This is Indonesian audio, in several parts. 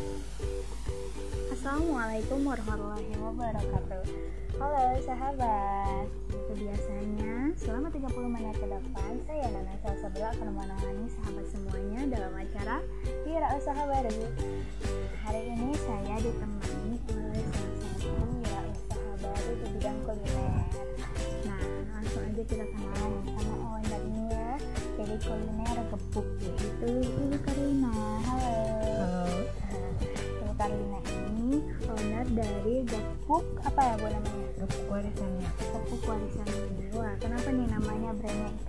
Assalamualaikum warahmatullahi wabarakatuh. Halo sahabat, seperti biasanya selama 30 menit ke depan saya Nana Salsabila akan menemani sahabat semuanya dalam acara Wirausaha Baru. Hari ini saya ditemani oleh salah satu wirausaha baru di bidang kuliner. Nah, langsung aja kita kenalan sama ownernya dari kuliner gepuk, yaitu Ibu Karina. Halo. Ibu Karina ini owner dari Gepuk apa ya Bu namanya? Gepuk Warisannya. Gepuk Warisannya. Wah, kenapa nih namanya brandnya itu?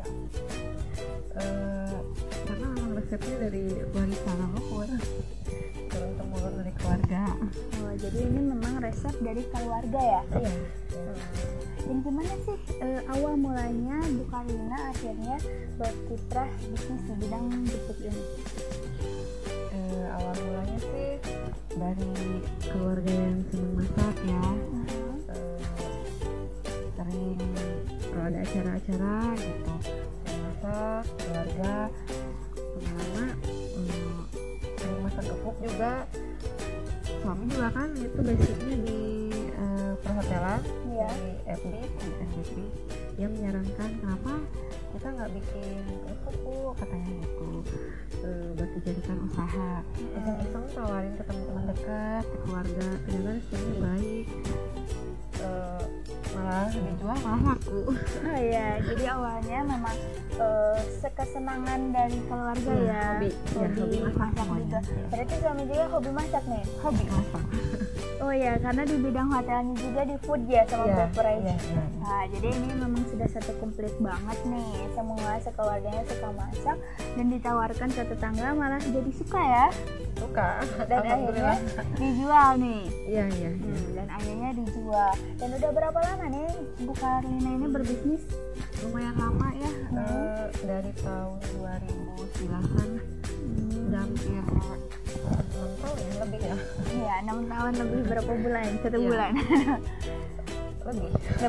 Karena memang resepnya dari warisan leluhur, turun temurun dari keluarga. Oh, jadi ini memang resep dari keluarga ya? Iya. Dan gimana sih awal mulanya Bu Karina akhirnya berkiprah bisnis di bidang gepuk ini? Awal mulanya sih dari keluarga yang senang masak ya. Sering kalau ada acara-acara gitu sering masak keluarga, lama sering masak gepuk juga. Suami juga kan itu basicnya di perhotelan, Iya. di FB. Dia menyarankan kenapa kita nggak bikin gepuk Bu, katanya gitu, buat dijadikan usaha. Iseng-iseng tawarin ke teman-teman dekat, ke keluarga, ternyata responnya baik. Malah dijual malah laku. Oh iya, jadi awalnya memang kesenangan dari keluarga ya, hobi masak juga. Berarti suami juga hobi masak nih? Hobi masak. Oh iya, karena di bidang hotelnya juga di food ya sama beverage. Iya. Nah, jadi ini memang sudah satu komplit banget nih. Semua sekeluarganya suka masak dan ditawarkan ke tetangga malah jadi suka ya. Suka. Dan akhirnya dijual nih. Iya. Dan akhirnya dijual. Dan udah berapa lama nih Bu Karina ini berbisnis? Lumayan lama ya. Dari tahun 2009-an. Udah hampir 6 tahun ya, lebih ya. Iya, 6 tahun lebih berapa bulan? 1 Iya. bulan. Lebih.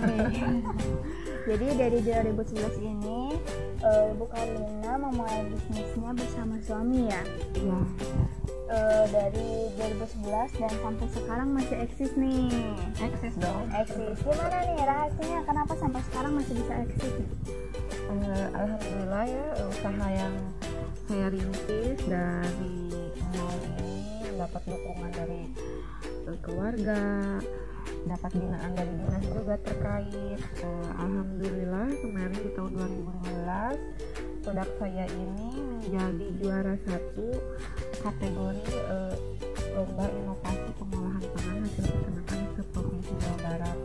Jadi dari 2011 ini Bu Karina memulai bisnisnya bersama suami ya. Iya. Dari 2011 dan sampai sekarang masih eksis nih. Eksis dong. Eksis. Gimana nih rahasianya? Kenapa sampai sekarang masih bisa eksis nih? Alhamdulillah ya, usaha yang saya rintis dari nol ini mendapat dukungan dari keluarga, dapat binaan dari dinas juga terkait. Alhamdulillah kemarin di tahun 2015 produk saya ini menjadi juara 1 kategori lomba inovasi pengolahan pangan hasil peternakan se-Provinsi Jawa Barat.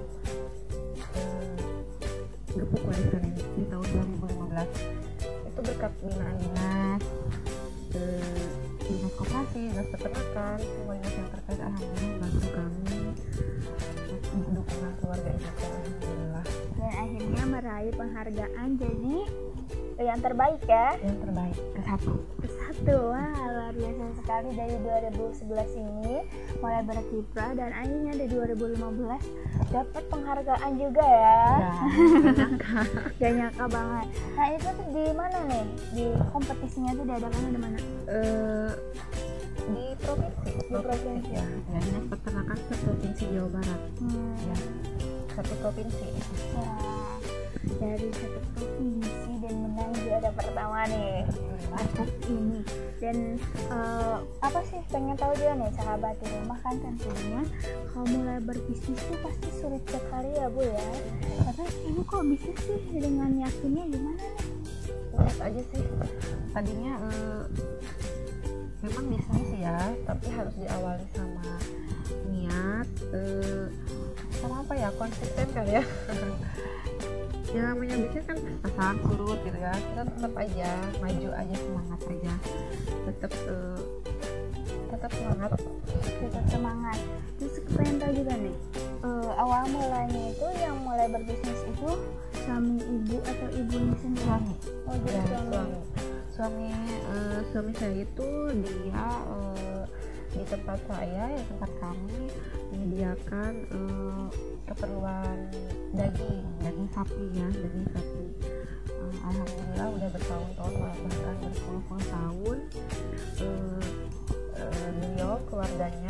Gepuk Warisan ini di tahun 2015 itu berkat binaan dinas koperasi, dinas peternakan, semua dinas yang terkait alhamdulillah bantu kami, dukungan keluarga juga alhamdulillah. Dan akhirnya meraih penghargaan jadi yang terbaik ya. Yang terbaik ke-1. Wah, luar biasa sekali. Dari 2011 ini mulai berkiprah dan akhirnya di 2015 dapat penghargaan juga ya. Gak nyangka banget. Nah, itu tuh di mana nih? Di kompetisinya tuh diadakannya di mana? Di provinsi ya, dinas peternakan se-Provinsi Jawa Barat. Ya, 1 provinsi. Wah, dari 1 provinsi dan menang juara pertama nih Gepuk ini. Dan apa sih, pengen tahu juga nih sahabat di rumah kan, tentunya kalau mulai berbisnis tuh pasti sulit sekali ya Bu ya. Tapi ibu kok bisa sih dengan yakinnya gimana nih? Lihat aja sih, tadinya memang bisnis ya, tapi harus diawali sama niat, sama apa ya, konsisten kali ya. Ya namanya bisnis kan pasang surut gitu ya, kita tetap aja maju aja, semangat aja, tetap semangat. Terus pengen tahu juga nih, awal mulanya itu yang mulai berbisnis itu suami ibu atau ibunya sendiri? Suami. Oh, jadi Ya, suami saya itu dia di tempat saya, ya tempat kami menyediakan keperluan daging sapi ya, daging sapi. Alhamdulillah udah bertahun-tahun, bahkan berpuluh-puluh tahun beliau keluarganya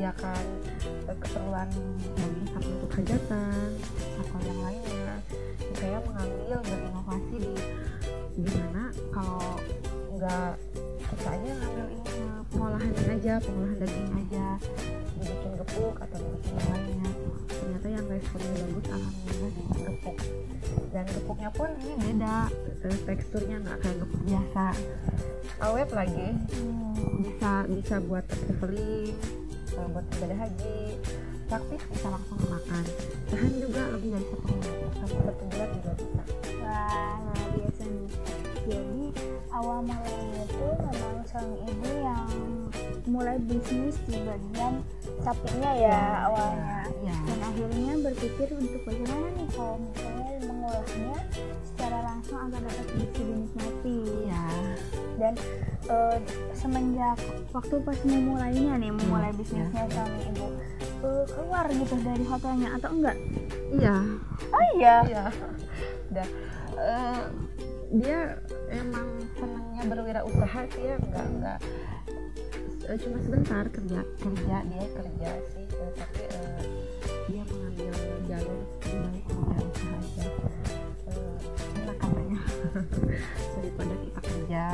menyediakan keperluan bagi misalnya untuk hajatan atau yang lainnya. Saya mengambil berinovasi di mana kalau nggak kita aja ngambil ini pengolahan daging aja, dibikin gepuk atau dibikin yang lainnya. Ternyata yang responnya bagus, alhamdulillah dibikin gepuk. Dan gepuknya pun ini beda, teksturnya nggak kayak gepuk biasa, awet lagi. Bisa buat traveling, buat ibadah haji, praktis bisa langsung makan. Tahan juga lebih dari 1 bulan juga bisa. Wah, luar biasa nih. Jadi awal mulanya itu memang sang ibu yang mulai bisnis di bagian sapinya ya awalnya. Ya. Dan akhirnya berpikir untuk bagaimana nih kalau misalnya mengolahnya secara langsung agar dapat bisa dinikmati. Iya. Dan semenjak waktu pas memulai bisnisnya suami ibu keluar gitu dari hotelnya atau enggak? Iya. Oh iya. Iya. Udah. Dia emang senangnya berwirausaha sih ya, enggak cuma sebentar kerja sih, tapi dia mengambil jalur baik berwirausaha aja. Enak katanya daripada kita kerja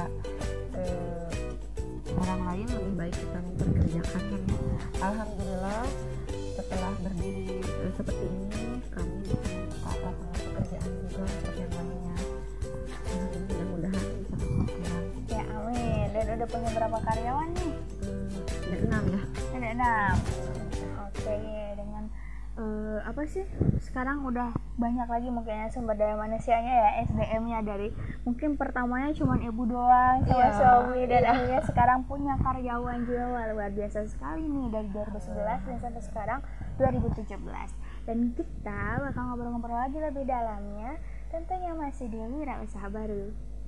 orang lain, lebih baik kita memperkerjakan kan. Alhamdulillah setelah berdiri seperti ini kami bisa membuka lapangan pekerjaan juga untuk yang lainnya. Mudah-mudahan bisa berhasil. Ya amin. Dan udah punya berapa karyawan nih? Ada 6 ya. Ada 6. Oke, dengan apa sih? Sekarang udah banyak lagi mungkin sumber daya manusianya ya, SDM-nya dari mungkin pertamanya cuma ibu doang sama suami dan akhirnya sekarang punya karyawan juga. Luar biasa sekali nih dari 2011 dan sampai sekarang 2017. Dan kita bakal ngobrol-ngobrol lagi lebih dalamnya tentunya masih di Wirausaha Baru.